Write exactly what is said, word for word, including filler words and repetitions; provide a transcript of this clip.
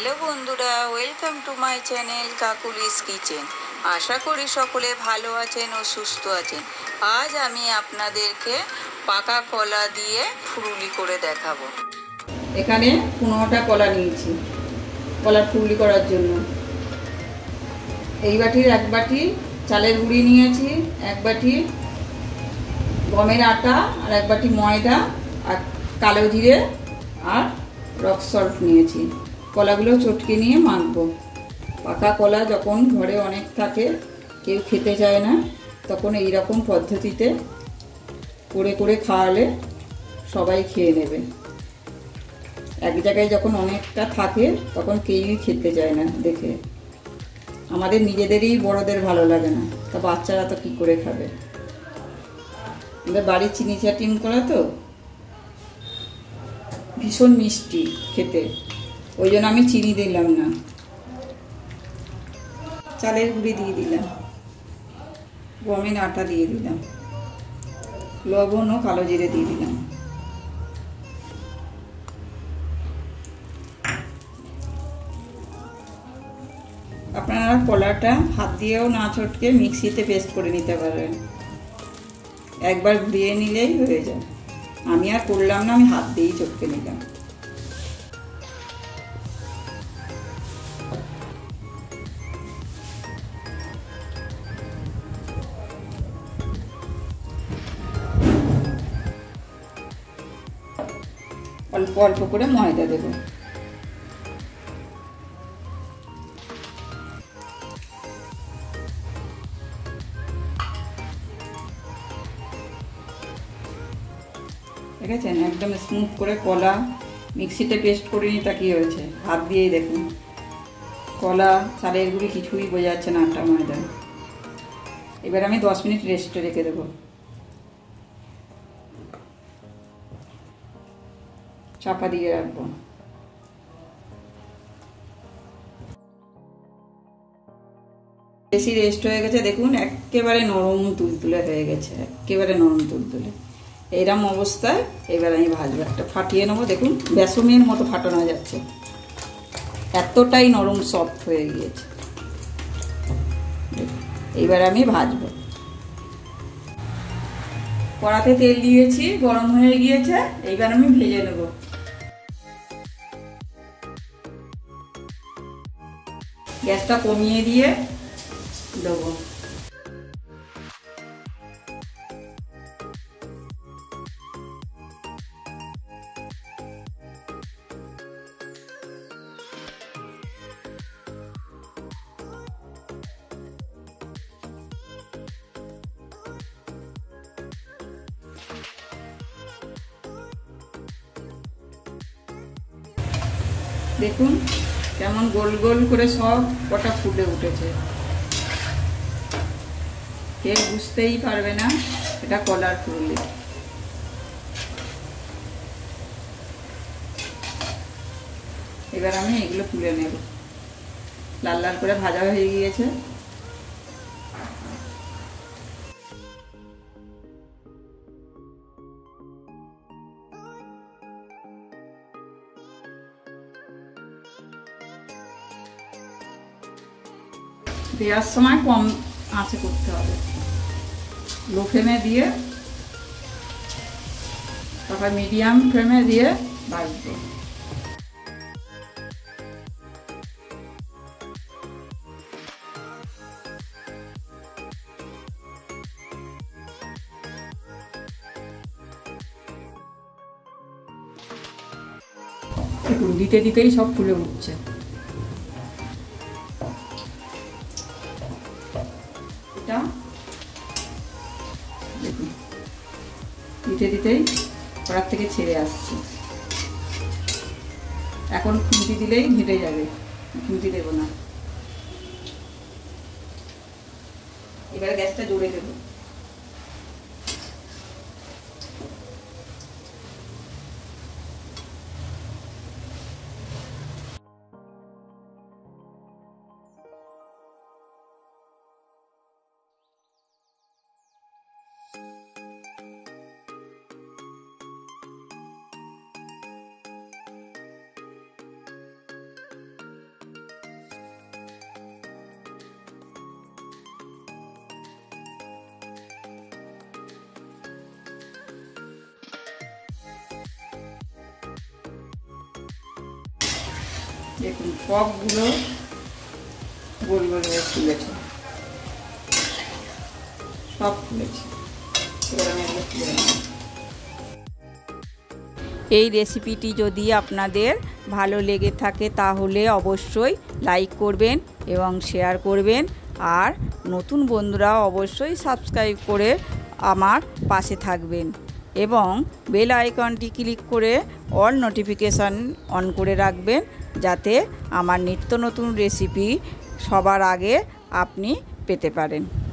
Hello বন্ধুরা, welcome to my channel Kakuli's kitchen. আশা করি সকলে ভালো আছেন ও সুস্থ আছেন। আজ আমি আপনাদেরকে পাকা কলা দিয়ে ফুরুলি করে দেখাবো। এখানে পনেরোটা কলা নিয়েছি কলার ফুরুলি করার জন্য। এই বাটির এক বাটি চালের গুঁড়ি নিয়েছি, এক বাটি গমের আটা, আর এক বাটি ময়দা, আর কালো জিরে আর রক সল্ট নিয়েছি। কলাগুলো চটকে নিয়ে মাখবো। পাকা কলা যখন ঘরে অনেক থাকে, কেউ খেতে চায় না, তখন এই রকম পদ্ধতিতে করে করে খাওয়ালে সবাই খেয়ে নেবে। এক জায়গায় যখন অনেকটা থাকে তখন কেউই খেতে চায় না দেখে। আমাদের নিজেদেরই বড়দের ভালো লাগে না, তা বাচ্চারা তো কী করে খাবে। আমাদের বাড়ির চিনি চাটিন করা তো ভীষণ মিষ্টি খেতে, ওই জন্য আমি চিনি দিলাম না। চালের গুঁড়ি দিয়ে দিলাম, গমের আটা দিয়ে দিলাম, লবণ ও কালো জিরে দিয়ে দিলাম। আপনারা কলাটা হাত দিয়েও না চটকে মিক্সিতে পেস্ট করে নিতে পারেন, একবার ঘুরিয়ে নিলেই হয়ে যায়। আমি আর করলাম না, আমি হাত দিয়েই চটকে নিলাম। অল্প অল্প করে ময়দা দেব। দেখেছেন একদম স্মুথ করে কলা মিক্সিতে পেস্ট করে নিই, তা কি হয়েছে। হাত দিয়েই দেখুন, কলা চালের গুঁড়ি কিছুই বোঝা যাচ্ছে না, আটা ময়দা। এবার আমি দশ মিনিট রেস্টে রেখে দেবো। চাপা দিয়ে রাখবো। বেশি রেস্ট হয়ে গেছে, দেখুন একেবারে নরম তুলতুলে হয়ে গেছে, একেবারে নরম তুলতুলে। এইরকম অবস্থায় এবার আমি ভাজবো। একটা ফাটিয়ে নেবো, দেখুন বেসনের মতো ফাটানো যাচ্ছে, এতটাই নরম সফট হয়ে গিয়েছে। এইবার আমি ভাজবো। কড়াতে তেল দিয়েছি, গরম হয়ে গিয়েছে, এইবার আমি ভেজে নেব। গ্যাসটা কমিয়ে দিয়ে দেবো। দেখুন কেমন গোল গোল করে সব কটা ফুটে উঠেছে। কেউ বুঝতেই পারবে না এটা কলার ফুরুলি। এবার আমি এগুলো তুলে নেব। লাল লাল করে ভাজা হয়ে গিয়েছে। দেওয়ার সময় কম আঁচে করতে হবে, লো ফ্লেমে দিয়ে, তারপর মিডিয়াম ফ্লেমে দিয়ে ভাজবো। দেখুন দিতে দিতেই সব ফুলে উঠছে। এটা দেখুন দিতে দিতেই কড়ার থেকে ছেড়ে আসছে। এখন খুন্তি দিলেই ঘেটে যাবে, খুন্তি দেবো না। এবার গ্যাসটা জোরে দেবো। দেখুন সবগুলো গোল গোল হয়ে ফুলেছে, সব ফুলেছে। এবার আমি এগুলো তুলে নেব। এই রেসিপিটি যদি আপনাদের ভালো লেগে থাকে তাহলে অবশ্যই লাইক করবেন এবং শেয়ার করবেন, আর নতুন বন্ধুরা অবশ্যই সাবস্ক্রাইব করে আমার পাশে থাকবেন এবং বেল আইকনটি ক্লিক করে অল নোটিফিকেশান অন করে রাখবেন, যাতে আমার নিত্য নতুন রেসিপি সবার আগে আপনি পেতে পারেন।